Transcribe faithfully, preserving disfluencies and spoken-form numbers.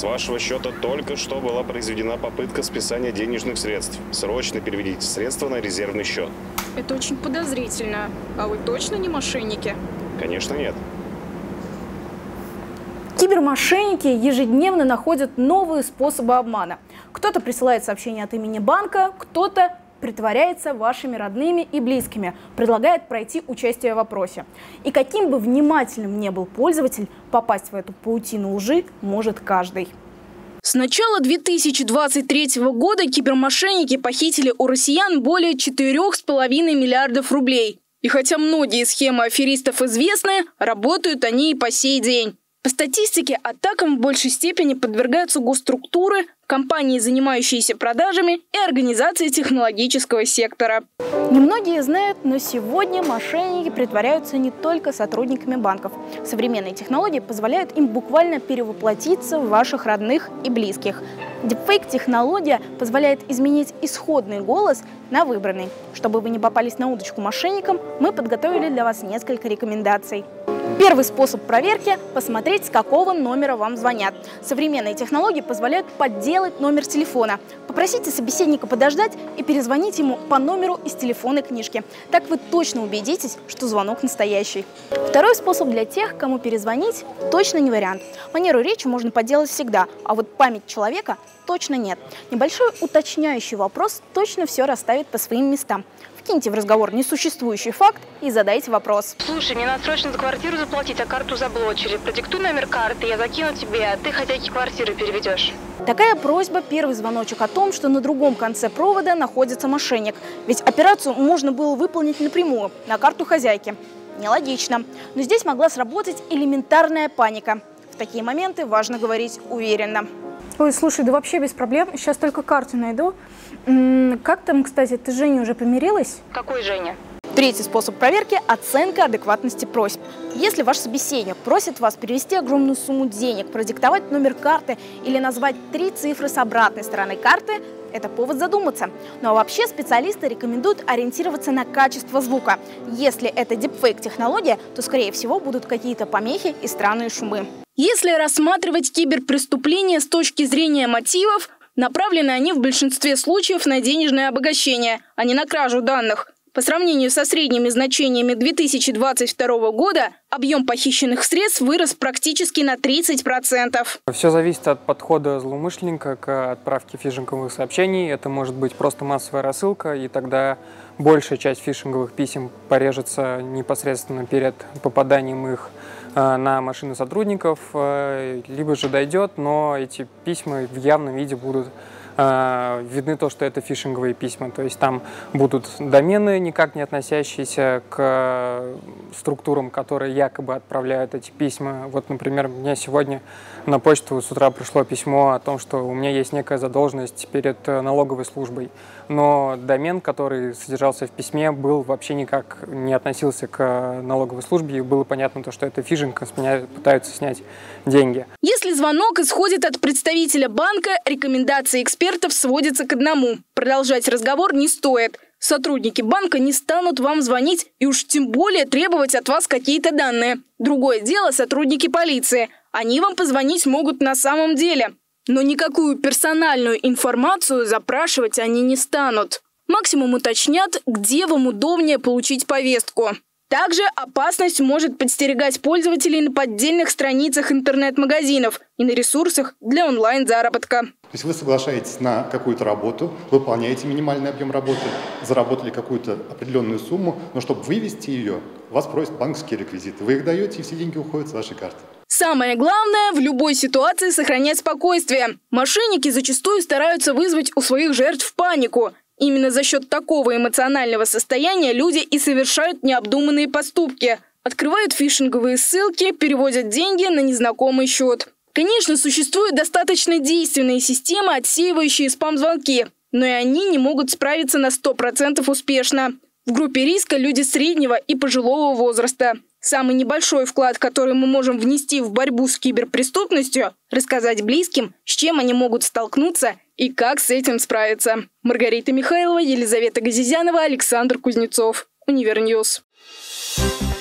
С вашего счета только что была произведена попытка списания денежных средств. Срочно переведите средства на резервный счет. Это очень подозрительно. А вы точно не мошенники? Конечно, нет. Кибермошенники ежедневно находят новые способы обмана. Кто-то присылает сообщение от имени банка, кто-то притворяется вашими родными и близкими, предлагает пройти участие в опросе. И каким бы внимательным ни был пользователь, попасть в эту паутину лжи может каждый. С начала две тысячи двадцать третьего года кибермошенники похитили у россиян более четырёх с половиной миллиардов рублей. И хотя многие схемы аферистов известны, работают они и по сей день. По статистике, атакам в большей степени подвергаются госструктуры, компании, занимающиеся продажами, и организации технологического сектора. Немногие знают, но сегодня мошенники притворяются не только сотрудниками банков. Современные технологии позволяют им буквально перевоплотиться в ваших родных и близких. Дипфейк-технология позволяет изменить исходный голос на выбранный. Чтобы вы не попались на удочку мошенникам, мы подготовили для вас несколько рекомендаций. Первый способ проверки – посмотреть, с какого номера вам звонят. Современные технологии позволяют подделать номер телефона. Попросите собеседника подождать и перезвонить ему по номеру из телефонной книжки. Так вы точно убедитесь, что звонок настоящий. Второй способ для тех, кому перезвонить, точно не вариант. Манеру речи можно подделать всегда, а вот память человека точно нет. Небольшой уточняющий вопрос точно все расставит по своим местам. Вкиньте в разговор несуществующий факт и задайте вопрос. Слушай, мне надо срочно за квартиру заплатить, а карту заблочили. Продиктуй номер карты, я закину тебе, а ты хозяйке квартиры переведешь. Такая просьба – первый звоночек о том, что на другом конце провода находится мошенник. Ведь операцию можно было выполнить напрямую, на карту хозяйки. Нелогично. Но здесь могла сработать элементарная паника. В такие моменты важно говорить уверенно. Ой, слушай, да вообще без проблем. Сейчас только карту найду. Как там, кстати, ты с Женей уже помирилась? Какой Женя? Третий способ проверки – оценка адекватности просьб. Если ваш собеседник просит вас перевести огромную сумму денег, продиктовать номер карты или назвать три цифры с обратной стороны карты, это повод задуматься. Ну а вообще специалисты рекомендуют ориентироваться на качество звука. Если это дипфейк-технология, то, скорее всего, будут какие-то помехи и странные шумы. Если рассматривать киберпреступления с точки зрения мотивов, направлены они в большинстве случаев на денежное обогащение, а не на кражу данных. По сравнению со средними значениями две тысячи двадцать второго года, объем похищенных средств вырос практически на тридцать процентов. Все зависит от подхода злоумышленника к отправке фишинговых сообщений. Это может быть просто массовая рассылка, и тогда большая часть фишинговых писем порежется непосредственно перед попаданием их на машины сотрудников, либо же дойдет, но эти письма в явном виде будут видны то, что это фишинговые письма. То есть там будут домены, никак не относящиеся к структурам, которые якобы отправляют эти письма. Вот, например, мне сегодня на почту с утра пришло письмо о том, что у меня есть некая задолженность перед налоговой службой. Но домен, который содержался в письме, был вообще никак не относился к налоговой службе. И было понятно, что это фишинг, с меня пытаются снять деньги. Если звонок исходит от представителя банка, рекомендации экспертов сводятся к одному. Продолжать разговор не стоит. Сотрудники банка не станут вам звонить и уж тем более требовать от вас какие-то данные. Другое дело сотрудники полиции. Они вам позвонить могут на самом деле. Но никакую персональную информацию запрашивать они не станут. Максимум уточнят, где вам удобнее получить повестку. Также опасность может подстерегать пользователей на поддельных страницах интернет-магазинов и на ресурсах для онлайн-заработка. То есть вы соглашаетесь на какую-то работу, выполняете минимальный объем работы, заработали какую-то определенную сумму, но чтобы вывести ее, вас просят банковские реквизиты. Вы их даете, и все деньги уходят с вашей карты. Самое главное – в любой ситуации сохранять спокойствие. Мошенники зачастую стараются вызвать у своих жертв панику. Именно за счет такого эмоционального состояния люди и совершают необдуманные поступки. Открывают фишинговые ссылки, переводят деньги на незнакомый счет. Конечно, существуют достаточно действенные системы, отсеивающие спам-звонки, но и они не могут справиться на сто процентов успешно. В группе риска люди среднего и пожилого возраста. Самый небольшой вклад, который мы можем внести в борьбу с киберпреступностью – рассказать близким, с чем они могут столкнуться и как с этим справиться. Маргарита Михайлова, Елизавета Газизянова, Александр Кузнецов. Универньюз.